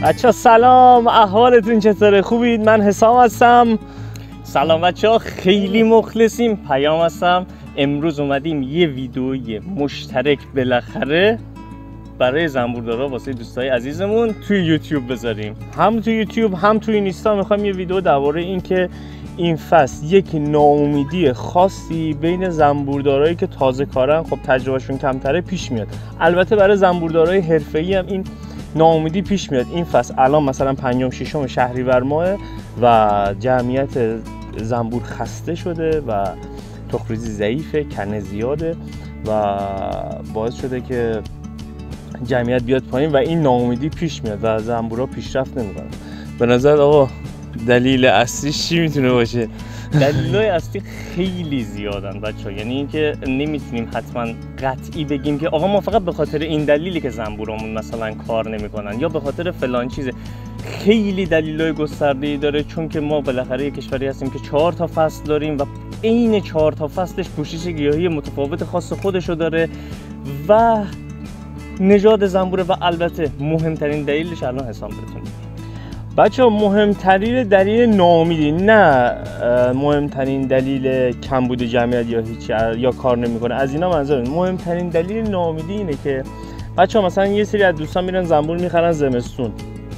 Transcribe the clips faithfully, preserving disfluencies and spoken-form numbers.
بچه سلام، احوالتون چطوره؟ خوبید؟ من حسام هستم. سلام بچه ها، خیلی مخلصیم. پیام هستم. امروز اومدیم یه ویدئوی مشترک بالاخره برای زنبوردارا واسه دوستای عزیزمون توی یوتیوب بذاریم. هم توی یوتیوب هم توی اینستا میخوایم یه ویدیو درباره این که این فصل یک ناامیدی خاصی بین زنبوردارایی که تازه کارن، خب تجربهشون کمتره، پیش میاد. البته برای زنبوردارای حرفه‌ای هم این ناامیدی پیش میاد. این فصل الان مثلا پنجم ششم شهریور ماه و جمعیت زنبور خسته شده و تخم‌ریزی ضعیفه، کنه زیاده و باعث شده که جمعیت بیاد پایین و این ناامیدی پیش میاد و زنبورها پیشرفت نمیکنن. به نظر آقا دلیل اصلیش چی میتونه باشه؟ دلایل اصلی خیلی زیادن بچه‌ها، یعنی اینکه نمیتونیم حتما قطعی بگیم که آقا ما فقط به خاطر این دلیلی که زنبورامون مثلا کار نمیکنن یا به خاطر فلان چیزه. خیلی دلایل گسترده‌ای داره، چون که ما بالاخره یک کشوری هستیم که چهار تا فصل داریم و عین چهار تا فصلش پوشش گیاهی متفاوت خاص خودشو داره و نژاد زنبوره و البته مهمترین دلیلش الان حساب بهتون. بچه ها مهمترین دلیل ناامیدی نه مهمترین دلیل کمبود جمعیت یا هیچ یا کار نمیکنه، از اینا منظورم. مهمترین دلیل ناامیدی اینه که بچه ها مثلا یه سری از دوستان میرن زنبور میخرن زمستون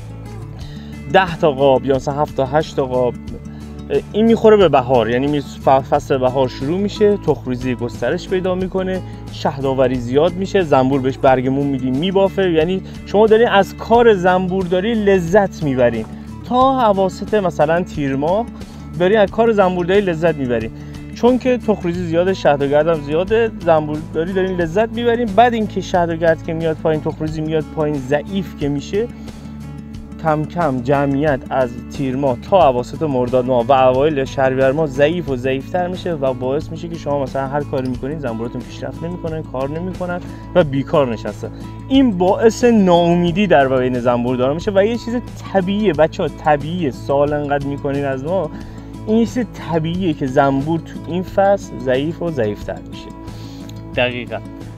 ده تا قاب یا مثلا هفت تا هشت تا قاب، این میخوره به بهار، یعنی فصل بهار شروع میشه، تخم‌ریزی گسترش پیدا میکنه، شهدآوری زیاد میشه، زنبور بهش برگمون میدیم میبافه، یعنی شما دارین از کار زنبورداری لذت میبرین تا اواسط مثلا تیر ماه دارین از کار زنبورداری لذت میبرین، چون که تخم‌ریزی زیاده، شهدگرد هم زیاده، زنبورداری دارین لذت میبرین. بعد اینکه شهدگرد که میاد پایین، تخم‌ریزی میاد پایین، ضعیف که میشه، کم کم جمعیت از تیر ماه تا اواسط مرداد ماه و اوایل شهریور ماه ضعیف و ضعیفتر میشه و باعث میشه که شما مثلا هر کاری میکنین زنبوراتون پیشرفت نمیکنن، کار نمیکنن و بیکار نشستن. این باعث ناامیدی در بین زنبوردارا میشه و یه چیز طبیعیه بچه‌ها، طبیعیه. سوال انقدر میکنین از ما، این یه چیز طبیعیه که زنبور تو این فصل ضعیف و ضعیفتر میشه. دقیقاً.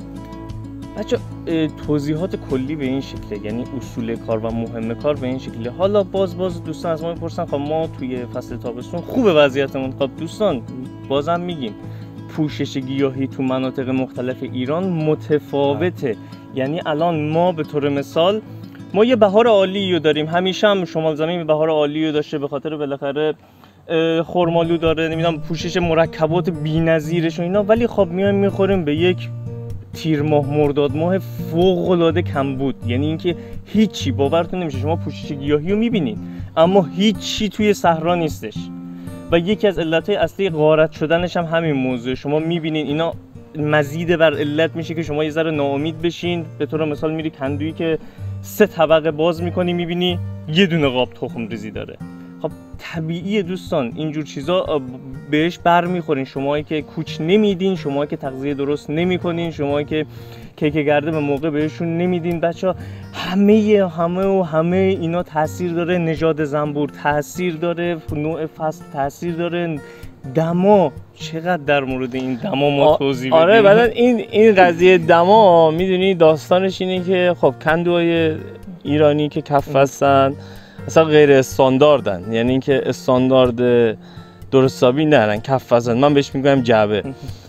بچه توضیحات کلی به این شکله، یعنی اصول کار و مهم کار به این شکله. حالا باز باز دوستان از ما میپرسن خب ما توی فصل تابستون خوبه وضعیتمون. خب دوستان بازم میگیم پوشش گیاهی تو مناطق مختلف ایران متفاوته. یعنی الان ما به طور مثال ما یه بهار عالی رو داریم، همیشه هم شمال زمین بهار عالی رو داشته به خاطر بالاخره خرمالو داره، نمیدونم پوشش مرکبات بی‌نظیرش و اینا، ولی خب میایم میخوریم به یک تیر ماه مرداد ماه فوق العاده کم بود. یعنی اینکه هیچی باورتون نمیشه، شما پوشش گیاهی رو میبینید اما هیچی توی صحرا نیستش و یکی از علتهای اصلی غارت شدنش هم همین موضوع. شما میبینید اینا مزید بر علت میشه که شما یه ذره ناامید بشین. به طور مثال میری کندویی که سه طبقه باز میکنی میبینی یه دونه قاب تخم ریزی داره. خب طبیعیه دوستان، اینجور چیزا بهش برمیخورین. شمایی که کوچ نمیدین، شمایی که تغذیه درست نمیکنین، شمایی که کیک گرده به موقع بهشون نمیدین، بچه‌ها همه همه و همه اینا تاثیر داره. نژاد زنبور تاثیر داره، نوع فصل تاثیر داره، دما چقدر در مورد این دما ما توضیح بدیم. آره بعد این این قضیه دما میدونی داستانش اینه که خب کندوهای ایرانی که کف هستن اصلا غیر استانداردن، یعنی اینکه استاندارد درست حسابی ندارن، کف هستن، من بهش میگم جعبه.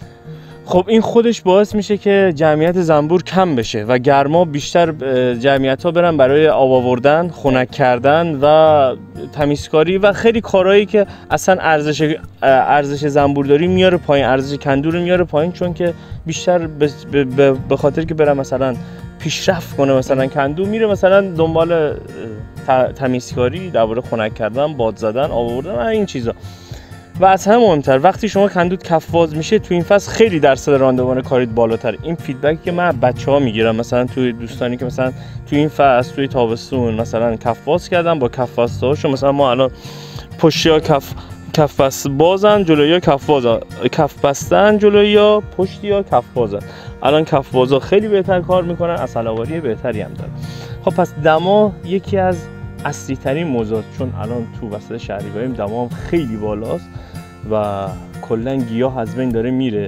خب این خودش باعث میشه که جمعیت زنبور کم بشه و گرما بیشتر جمعیت ها برن برای آب آوردن، خنک کردن و تمیزکاری و خیلی کارهایی که اصلا ارزش ارزش زنبورداری میاره پایین، ارزش کندو رو میاره پایین، چون که بیشتر به خاطر که برن مثلا پیشرفت کنه، مثلا کندو میره مثلا دنبال تمیزکاری، درباره خنک کردن، باد زدن، آب آوردن و این چیزا. و از همه مهمتر وقتی شما کندوت کفواز میشه تو این فصل خیلی درصد راندمان کاریت بالاتر. این فیدبکی که من بچه‌ها میگیرم مثلا توی دوستانی که مثلا توی این فصل توی تابستون مثلا کفواز کردن با کف‌بسته‌هاشون، مثلا ما الان پشتی‌ها کف کف بست بازن، جلویی‌ها کف بازن، کف بستن جلویی‌ها، پشتی‌ها کف بازن. الان کف بازا خیلی بهتر کار میکنن، عسل‌آوری بهتری هم دارن. خب پس دما یکی از اصلی ترین موضوعات، چون الان تو وسط شهریوریم دما هم خیلی بالاست و کلا گیاه از بین داره میره.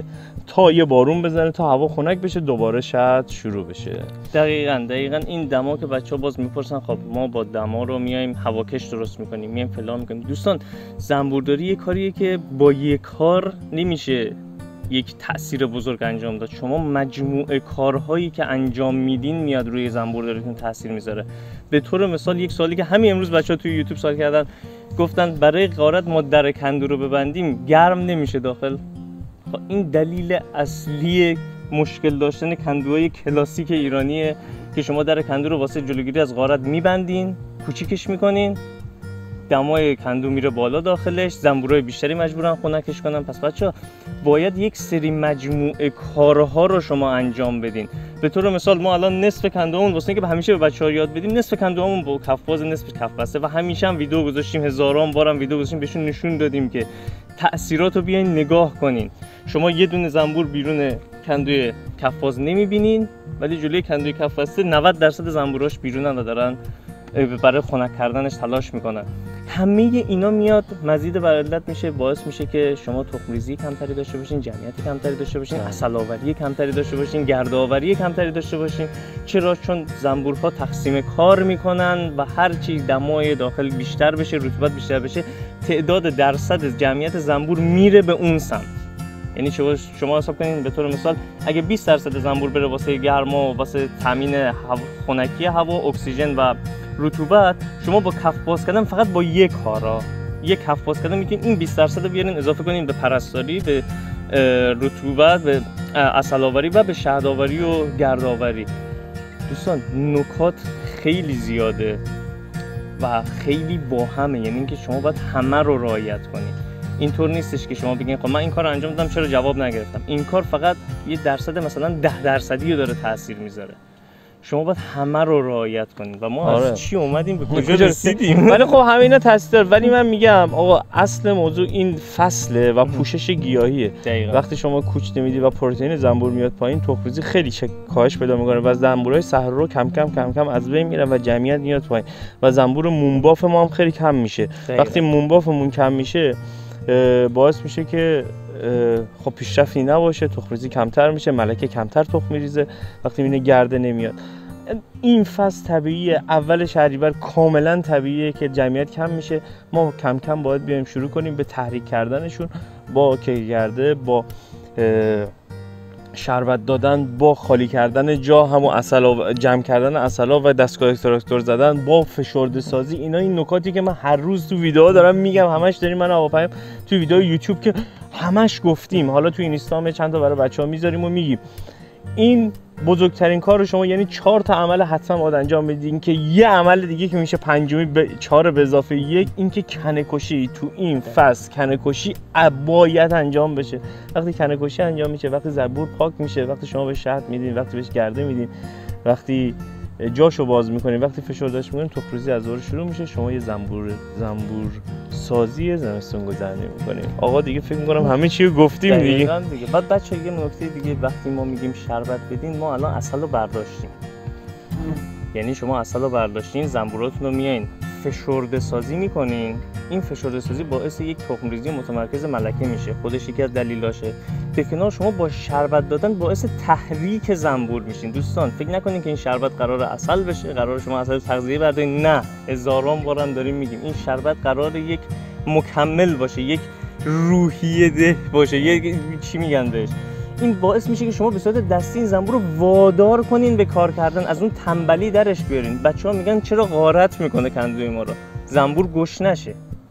تا یه بارون بزنه تا هوا خنک بشه دوباره شاید شروع بشه. دقیقاً دقیقاً این دما که بچه‌ها باز میپرسن خب ما با دما رو میایم هواکش درست میکنیم، میایم فلان میکنیم. دوستان زنبورداری یه کاریه که با یک کار نمیشه یک تأثیر بزرگ انجام داد. شما مجموعه کارهایی که انجام میدین میاد روی زنبورداریتون تأثیر میذاره. به طور مثال یک سوالی که همین امروز بچه‌ها توی یوتیوب سوال کردن، گفتن برای غارت ما در کندو رو ببندیم گرم نمیشه داخل. این دلیل اصلی مشکل داشتن کندوهای کلاسیک ایرانیه که شما در کندو رو واسه جلوگیری از غارت میبندین، کوچیکش میکنین، دمای کندو میره بالا داخلش، زنبورای بیشتری مجبورن خنکش کنن. پس بچه‌ها باید یک سری مجموعه کارها رو شما انجام بدین. به طور مثال ما الان نصف کندومون واسه اینکه همیشه به بچه‌ها یاد بدیم، نصف کندومون با کف‌باز، نصف کف بسته و همیشه هم ویدیو گذاشتیم، هزاران بارم ویدیو گذاشتیم، بهشون نشون دادیم که تأثیرات رو بیاین نگاه کنین. شما یه دونه زنبور بیرون کندوی کف‌باز نمی‌بینین، ولی جلوی کندوی کف بسته نود درصد زنبوراش بیرونن و دارن برای خنک کردنش تلاش میکنن. همه اینا میاد مزید بر علت میشه، باعث میشه که شما تخم‌ریزی کمتری داشته باشین، جمعیت کمتری داشته باشین، عسل‌آوری کمتری داشته باشین، گردآوری کمتری داشته باشین. چرا؟ چون زنبورها تقسیم کار میکنن و هر چی دمای داخل بیشتر بشه، رطوبت بیشتر بشه، تعداد درصد جمعیت زنبور میره به اون سمت. یعنی شما شما حساب کنین به طور مثال اگه بیست درصد زنبور بره واسه گرما و واسه تامین هوا، خنکی هوا، اکسیژن و رطوبت، شما با کف باز کردن فقط با یک کارا، یک کف باز کردن میتونین این بیست درصد رو بیارین اضافه کنین به پرستاری، به رطوبت، به عسل‌آوری و به شهدآوری و گردآوری. دوستان نکات خیلی زیاده و خیلی باهمه، یعنی اینکه شما باید همه رو رعایت کنید. اینطور نیستش که شما بگین خب من این کار رو انجام دادم چرا جواب نگرفتم. این کار فقط یه درصد مثلا ده درصدی رو داره تاثیر میذاره. شما باید همه رو رعایت کنید و ما آره. از چی اومدیم به کجا رسیدیم. ولی خب همه اینا تاثیر داره. ولی من میگم آقا اصل موضوع این فصله و پوشش گیاهیه. دقیقا. وقتی شما کوچ نمیدی و پروتئین زنبور میاد پایین، تخم‌ریزی خیلی کاهش پیدا میکنه و زنبورای صحرا کم کم کم کم از بین میرن و جمعیت میاد پایین و زنبور مونباف ما هم خیلی کم میشه. دقیقا. وقتی مونبافمون کم میشه باعث میشه که خب پیشرفتی نباشه، تخم‌ریزی کمتر میشه، ملکه کمتر تخم میریزه وقتی میبینه گرده نمیاد. این فصل طبیعیه، اول شهریور کاملا طبیعیه که جمعیت کم میشه. ما کم کم باید بیایم شروع کنیم به تحریک کردنشون با کیگرده، با شربت دادن، با خالی کردن جا، همون عسل جمع کردن عسلا و دستگاه تراکتور زدن، با فشرده سازی. اینا این نکاتی که من هر روز تو ویدیوها دارم میگم، همش داریم من هواپیما تو ویدیو یوتیوب که همش گفتیم، حالا تو اینستاگرام چند تا برای بچه‌ها میذاریم و میگیم. این بزرگترین کار رو شما یعنی چهار تا عمل حتما باید انجام بدین که یه عمل دیگه که میشه پنجمی ب... چهار به اضافه یک، این که کنه‌کشی تو این فصل کنه‌کشی باید انجام بشه. وقتی کنه‌کشی انجام میشه، وقتی زنبور پاک میشه، وقتی شما بهش شهد میدین، وقتی بهش گرده میدین، وقتی جاشو باز میکنین، وقتی فشردش میکنین، تخم‌ریزی از دوباره شروع میشه. شما یه زنبور زنبور سازی زمستون گذرانی میکنین. آقا دیگه فکر میکنم همه چی رو گفتیم دیگه. دیگه بعد بچه‌ها یه نکته دیگه، وقتی ما میگیم شربت بدین، ما الان عسل رو برداشتیم. یعنی شما عسل رو برداشتین، زنبوراتون رو میایین فشرده سازی میکنین. این فشرده سازی باعث یک تخم‌ریزی متمرکز ملکه میشه، خودش یکی از دلایلاشه. به کنار شما با شربت دادن باعث تحریک زنبور میشین. دوستان فکر نکنین که این شربت قرار عسل بشه، قرار شما عسل تغذیه بردارین. نه، هزاران بارم داریم میگیم این شربت قرار یک مکمل باشه، یک روحیه ده باشه، یک چی میگن بهش. این باعث میشه که شما به صورت دستی این زنبور رو وادار کنین به کار کردن، از اون تنبلی درش بیارین. بچه‌ها میگن چرا غارت میکنه کندوی ما رو؟ زنبور گشنه شه.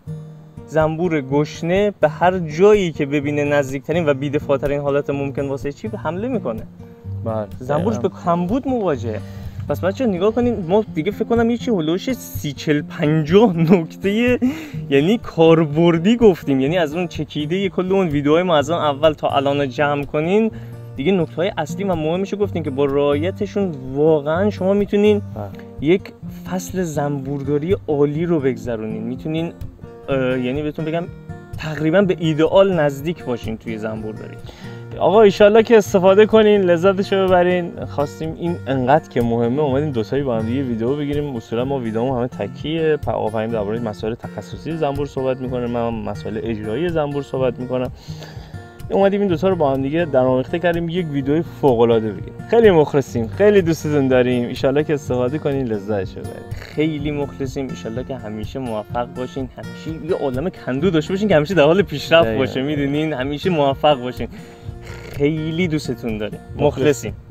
زنبور گشنه به هر جایی که ببینه نزدیکترین و بی‌دفاع‌ترین حالت ممکن واسه چی به حمله میکنه. بله. زنبورش به کمبود مواجهه. پس بچه‌ها نگاه کنین، ما دیگه فکر کنم یه چی هولوش سی چهل پنجاه نکته یعنی کاربردی گفتیم. یعنی از اون چکیده کل اون ویدیوهای ما از اون اول تا الان جمع کنین، دیگه نکته‌های اصلی و مهمش رو گفتیم که با رعایتشون واقعا شما میتونین یک فصل زنبورداری عالی رو بگذرونین. میتونین یعنی بهتون بگم تقریبا به ایدئال نزدیک باشین توی زنبورداری. آقا ایشالله که استفاده کنین، لذتشو ببرین. خواستیم این انقدر که مهمه اومدیم دو تایی با هم دیگه ویدیو بگیریم. اصولا ما ویدیومون همه تکیه، آقا درباره مسائل تخصصی زنبور صحبت میکنه، من مسائل اجرایی زنبور صحبت میکنم. اومدیم این دوتا رو با هم دیگه درآمیخته کردیم یک ویدیو فوق العاده بگیم. خیلی مخلصیم، خیلی دوستتون داریم، ان شاءالله که استفاده کنین لذتشو ببرید. خیلی مخلصیم، ان شاءالله که همیشه موفق باشین، همیشه یه عالمه کندو داشته باشین که همیشه در حال پیشرفت باشه، میدونین، همیشه موفق باشین. خیلی دوستتون داریم، مخلصیم.